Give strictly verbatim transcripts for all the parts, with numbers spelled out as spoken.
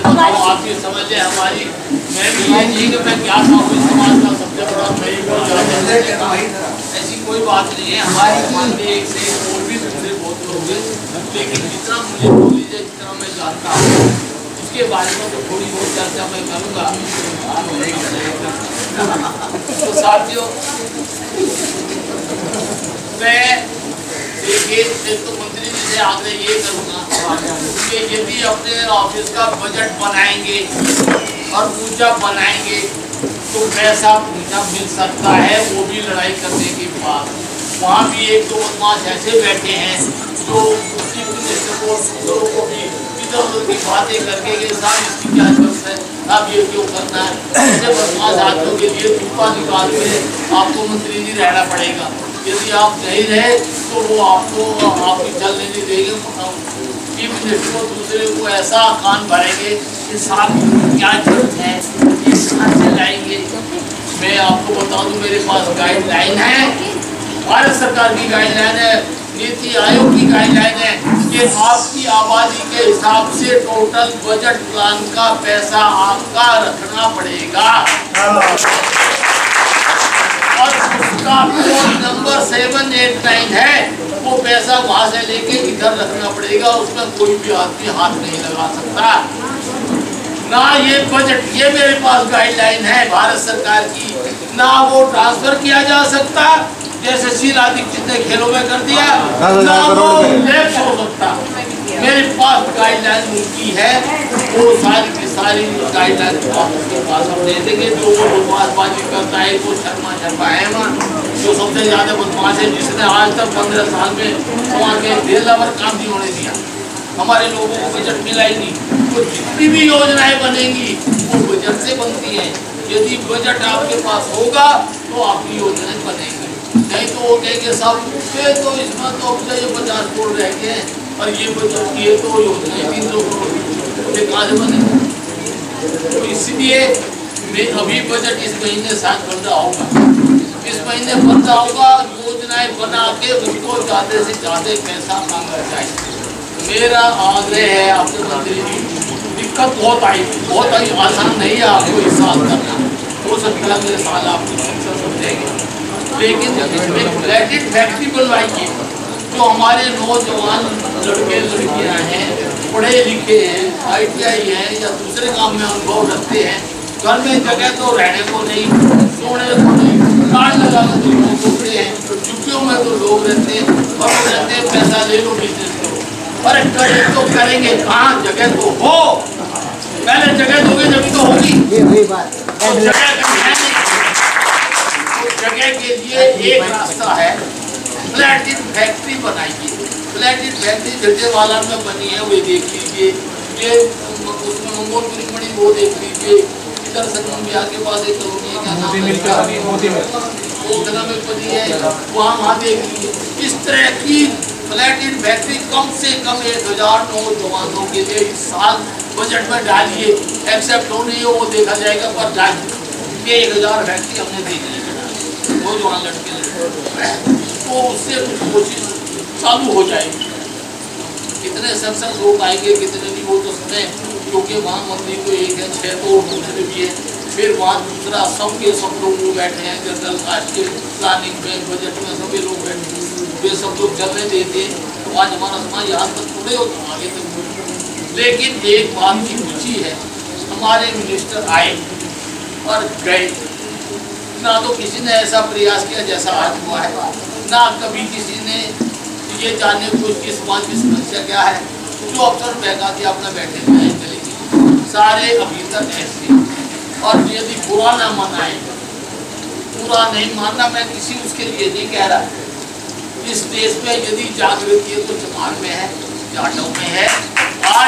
बताऊँ आप ये समझ लें हमारी, मैं भी ये नहीं कि मैं क्या था इस समाज का सबसे बड़ा मैं ऐसी कोई बात नहीं है। हमारी मानते एक से और भी दूसरे बहुत लोग हैं, लेकिन जितना मुझे बोल लीजिए जितना मैं जानता हूँ उसके बारे में तो थोड़ी बहुत चर्चा मैं करूँगा। तो साथियों मैं देखिए एक तो मंत्री जी से आग्रह ये करूँगा कि यदि अपने ऑफिस का बजट बनाएंगे और ऊंचा बनाएंगे तो पैसा ऊंचा मिल सकता है, वो भी लड़ाई करने के बाद। वहाँ भी एक दो बदमाश ऐसे बैठे हैं जो चीफ मिनिस्टर को दूसरों को भी इधर उधर की बातें करके कि साहब इसकी क्या जरूरत है, आप ये क्यों करना है, ऐसे बदमाश आदमियों के लिए धूपा निकाल के आपको मंत्री जी रहना पड़ेगा। यदि आप नहीं रहे तो वो आपको आपकी चलने नहीं देंगे। चीफ मिनिस्टर को दूसरे को ऐसा कान भरेंगे कि साहब क्या जरूरत है, इस कहाँ से लाएंगे। मैं आपको बता दूं मेरे पास गाइडलाइन है, भारत सरकार की गाइडलाइन है, नीति आयोग की गाइडलाइन है कि आपकी आबादी के हिसाब से टोटल बजट प्लान का पैसा आपका रखना पड़ेगा और उसका code number seven eight nine है, वो पैसा वहां से लेके इधर रखना पड़ेगा। उसमें कोई भी आदमी हाथ नहीं लगा सकता ना। ये बजट, ये मेरे पास गाइडलाइन है भारत सरकार की, ना वो ट्रांसफर किया जा सकता जैसे शीला दीक्षित ने खेलों में कर दिया, ना वो लैप्स हो सकता। मेरे पास गाइडलाइन उनकी है, वो सारी की सारी गाइडलाइन उसके पास हम दे देंगे। जो वो बदमाशबाजी करता है वो शर्मा शर्मा है वहाँ जो सबसे ज्यादा बदमाश है, जिसने आज तक पंद्रह साल में वहाँ के डेढ़ लेवल काम नहीं होने दिया, हमारे लोगों को बजट मिला ही नहीं। तो जितनी भी योजनाएं बनेंगी वो बजट से बनती हैं। यदि बजट आपके पास होगा तो आपकी योजनाएं बनेंगी, नहीं तो वो कहेंगे सब ये तो इसमें तो ये पचास करोड़ रह गए हैं और ये बजट ये तो योजनाएं तीन सौ करोड़ ये कहाँ से बने। तो इसलिए मैं अभी बजट इस महीने साथ बन रहा होगा, इस महीने बन रहा होगा, योजनाएं बना के उसको ज्यादा से ज्यादा पैसा मांगा जाए। मेरा आग्रह है आपसे मंत्री जी, दिक्कत बहुत आई बहुत आई आसान नहीं है आपको इस साल करना, हो सकता है मेरे साल आपको समझेंगे, लेकिन इसमें क्रेडिट फैक्ट्री बनवाइए। जो हमारे नौजवान लड़के लड़कियां हैं, पढ़े लिखे हैं, आई टी आई हैं या दूसरे काम में अनुभव रखते हैं, घर में जगह तो रहने को नहीं, सोने को नहीं, कार्ड लगा कर तो लोग घूमते हैं, छुट्टियों में तो लोग रहते हैं और रहते हैं पैसा ले लो बिजनेस करो। अरे करे तो करेंगे कहाँ, जगह तो हो, पहले जगह दोगे जब तो होगी। तो जगह जगह के लिए एक रास्ता है, प्लेटिन फैक्ट्री बनाइए। प्लेटिन फैक्ट्री झंडेवाला में बनी है, वो देख लीजिए, ये उसमें मंगोलपुरी मणि वो देख लीजिए, इधर संगम बिहार के पास एक कॉलोनी है, क्या नाम है, वो गला में बनी है, वहाँ वहाँ देख लीजिए। इस तरह की प्लेटिन फैक्ट्री कम से कम एक हजार नौजवानों के लिए इस साल बजट में डालिए, एक्सेप्ट हो नहीं हो वो देखा जाएगा, पर डालिए एक हजार फैक्ट्री हमने देखी नौजवान लड़के तो उससे कुछ कोशिश चालू हो जाएगी। कितने संसद लोग आएंगे कितने नहीं वो तो सुने, क्योंकि वहाँ मंत्री तो एक है, छः तो दूसरे भी है, फिर वहाँ दूसरा सबके सब लोग वो बैठे हैं, जनरल कास्ट के प्लानिंग में बजट में सभी लोग बैठे हैं, वे सब लोग चलने देते हैं। तो आज हमारा समाज यहाँ तक थोड़े हो तो आगे तक। लेकिन एक बात की रुचि है, हमारे मिनिस्टर आए और गए, ना तो किसी ने ऐसा प्रयास किया जैसा आज हुआ है, ना कभी किसी ने ये जानने को कि समाज की समस्या क्या है। जो अफसर बैठा थे अपना बैठे हुए चलेंगे सारे अभी तक ऐसे। और यदि बुरा ना मनाए, बुरा नहीं मानना मैं किसी उसके लिए नहीं कह रहा, इस देश में यदि जागृति है तो जमान में है, जाटों में है। आज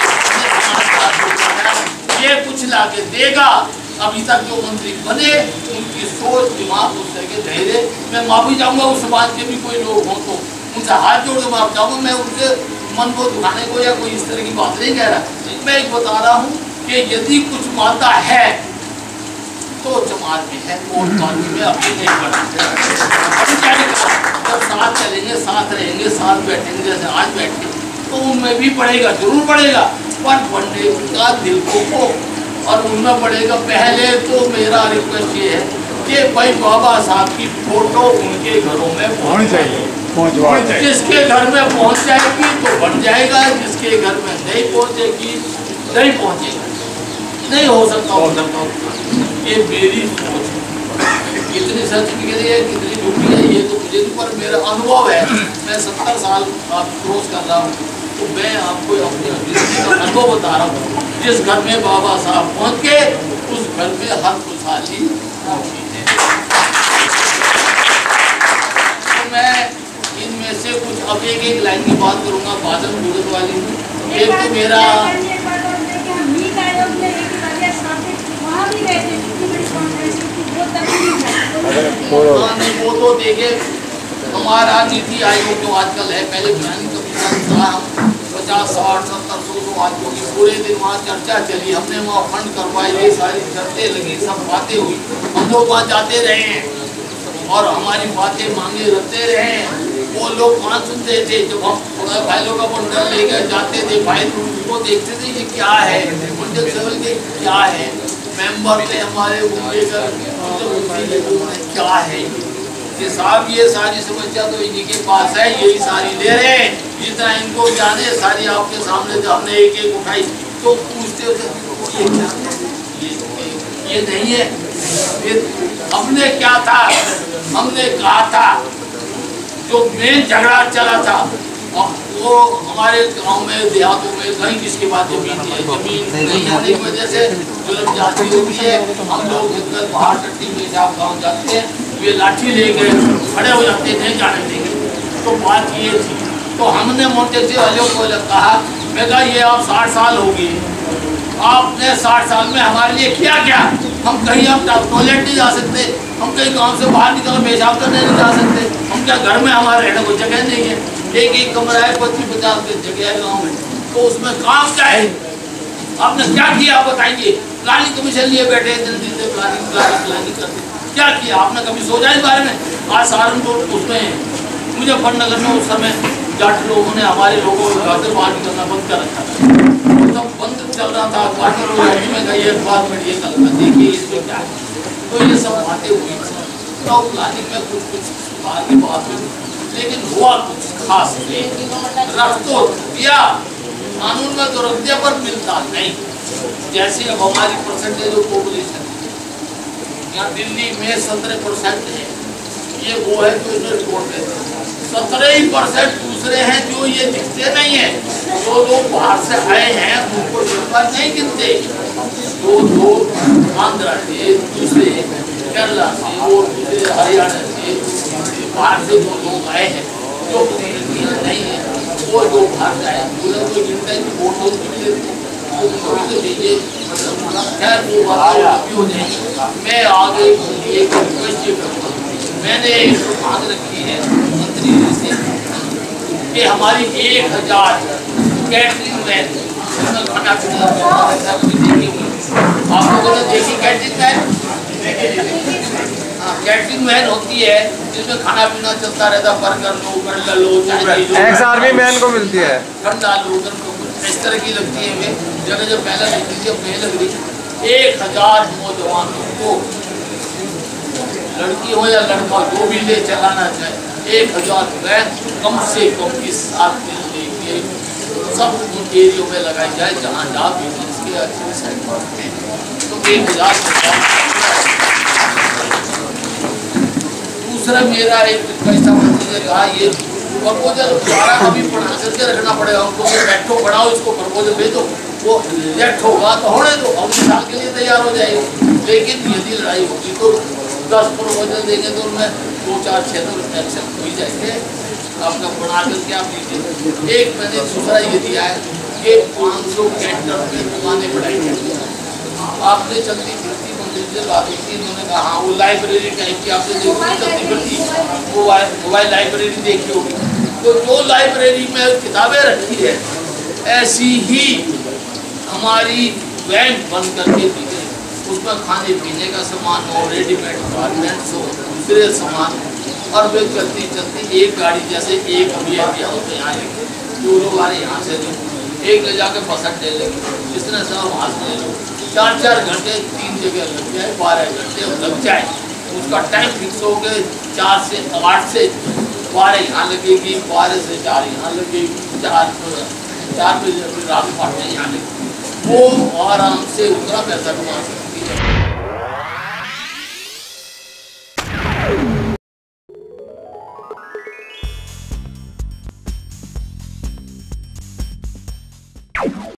ये कुछ लाके देगा। अभी तक जो मंत्री बने उनकी सोच दिमाग उस तरह के धैर्य, मैं माफी चाहूँगा उस समाज के भी कोई लोग हों तो उनसे हाथ जोड़ के माफ चाहूँगा। मैं उनके मन को दुखाने को या कोई इस तरह की बात नहीं कह रहा, मैं एक बता रहा हूँ कि यदि कुछ माता है तो जमात में है, वोट पार्टी में अपनी नहीं बढ़ा। जब साथ चलेंगे, साथ रहेंगे, साथ बैठेंगे, जैसे आज बैठे तो उनमें भी पड़ेगा, जरूर पड़ेगा, पर पढ़ने का दिल को हो और उनमें पड़ेगा। पहले तो मेरा रिक्वेस्ट ये है कि भाई बाबा साहब की फोटो उनके घरों में पहुंच चाहिए। जिसके घर में पहुंच जाएगी तो बन जाएगा, जिसके घर में नहीं पहुंचेगी नहीं पहुंचेगा, नहीं हो सकता हो सकता। ये मेरी सोच, कितनी सच निकली है कितनी झूठी है ये तो मुझे नहीं, पर मेरा अनुभव है। मैं सत्तर साल आप क्रॉस कर रहा हूँ, तो मैं आपको अपने अनुभव बता रहा हूँ। जिस घर में बाबा साहब पहुँच के उस घर में हर खुशहाली पहुँची है। तो मैं इनमें से कुछ अब एक एक लाइन की बात करूँगा, बादल बुजुर्ग वाली। एक तो मेरा वो तो देखे हमारा नीति आयोग जो आजकल है, पहले प्लानिंग कमीशन था, पचास साठ सत्तर सौ सौ आदमियों की पूरे दिन वहाँ चर्चा चली, हमने वहाँ फंड करवाए, ये सारी शर्तें लगी, सब बातें हुई, हम लोग वहाँ जाते रहे हैं और हमारी बातें मांगे रखते रहे हैं। वो लोग वहाँ सुनते थे, जब हम फाइलों का बंडल लेकर जाते थे, फाइल वो देखते थे ये क्या है, के क्या है, मेंबर थे हमारे क्या है ये साहब, ये सारी समस्या तो इन्हीं के पास है, यही सारी ले रहे हैं, जितना इनको जाने सारी आपके सामने जो हमने एक एक उठाई तो पूछते होते ये क्या ये, ये नहीं है। फिर हमने क्या था, हमने कहा था जो मेन झगड़ा चला था वो हमारे गांव में देहातों में कहीं किसके पास जमीन है, जमीन नहीं आने की वजह से जुल्म जाती होती है। हम लोग बाहर टट्टी में साहब गाँव जाते हैं, वे लाठी लेके खड़े हो जाते हैं, नहीं जाने देंगे। तो बात ये थी, तो हमने मोटे से वालों को कहा, मैं कहा ये आप साठ साल हो गए, आपने साठ साल में हमारे लिए किया क्या? हम कहीं हम टॉयलेट नहीं जा सकते, हम कहीं गांव से बाहर निकल पेशाब करने नहीं जा सकते, हम क्या घर में हमारे रहने को जगह नहीं है, एक एक कमरा है, पच्चीस पचास की जगह है गाँव में, तो उसमें काम क्या है? आपने क्या किया आप बताइए? प्लानिंग कमीशन लिए बैठे जल्दी से प्लानिंग प्लानिंग प्लानिंग करते, क्या किया आपने? कभी सोचा इस बारे में? आज सहारनपुर उसमें मुजफ्फरनगर में उस समय जाट लोगों ने हमारे लोगों को घर से बाहर निकलना बंद कर रखा था, तब बंद चल रहा था, क्वार्टर में गई अखबार में ये कल देखिए इसमें क्या है। तो ये सब बातें हुई, तो प्लानिंग में कुछ कुछ सुधार की बात हुई, लेकिन हुआ कुछ खास नहीं। रख तो दिया कानून में, तो रख दिया पर मिलता नहीं। जैसे अब हमारी परसेंटेज ऑफ पॉपुलेशन यहाँ दिल्ली में सत्रह परसेंट है, ये वो है जो इसमें रिपोर्ट देते हैं, सत्रह ही परसेंट दूसरे हैं जो ये दिखते नहीं है। जो लोग बाहर से आए हैं उनको सरकार नहीं गिनते, जो लोग आंध्रा से, दूसरे केरला से और दूसरे हरियाणा से बाहर से जो लोग आए हैं जो नहीं है, वो जो बाहर आए पूरा तो गिनता है कि वोट तो भी देते हैं, तो दीजिए खैर वो बात हो जाएगी। मैं आगे एक रिक्वेस्ट करूँगा, मैंने एक मांग रखी है मंत्री जी से कि हमारी एक हजार कैटरिंग वैन खाना पीना आप लोगों ने देखी कैटरिंग वैन? हाँ, कैटरिंग वैन होती है जिसमें खाना पीना चलता रहता, बर्गर लो, बर्गर लो, एक्स आर्मी मैन को मिलती है, ठंडा लो, इस तरह की लगती है। वे जगह जब पहले लगती थी अब नहीं लग रही। एक हजार नौजवानों को, लड़की हो या लड़का जो भी ले चलाना चाहे, एक हजार वैन कम से कम इस सात दिन लेके सब उन एरियो में लगाई जाए जहाँ जहाँ बिजनेस के अच्छे सेंटर हैं, तो एक हजार। दूसरा मेरा एक पैसा मंत्री ने कहा ये प्रपोजल दोबारा कभी पढ़ा करके रखना पड़ेगा उनको, बैठो पढ़ाओ इसको प्रपोजल भेजो, वो रिजेक्ट होगा तो होने दो, हम साल के लिए तैयार हो जाएंगे। लेकिन यदि लड़ाई होगी तो दस प्रपोजल देंगे तो उनमें दो चार छः तो एक्शन हो ही जाएंगे, आपका बना करके आप दीजिए। एक मैंने दूसरा ये दिया है कि पाँच सौ कैंटर में दुकानें बढ़ाई जाएंगी। आपने चलती फिरती मंदिर से बात की, इन्होंने कहा हाँ वो लाइब्रेरी टाइप की आपने देखी चलती फिरती, वो मोबाइल लाइब्रेरी देखी होगी, तो जो लाइब्रेरी में किताबें रखी है ऐसी ही हमारी वैन बन करके दी गई, उसमें खाने पीने का सामान हो, रेडीमेड गारमेंट्स हो, दूसरे सामान, और वे चलती चलती एक गाड़ी जैसे एक अभी अभी यहाँ दो लोग आ रहे यहाँ से लो, एक ले जाके बस अड्डे ले, जिसने सब वहाँ से ले लो, चार चार घंटे तीन जगह लग जाए, बारह घंटे लग जाए, उसका टाइम फिक्स हो गए, चार से आठ से बारह यहाँ लगेगी, बारह से चार यहाँ लगेगी, चार चार बजे रात पाँच यहाँ लगेगी, वो आराम से उतना पैसा कमा सकती है।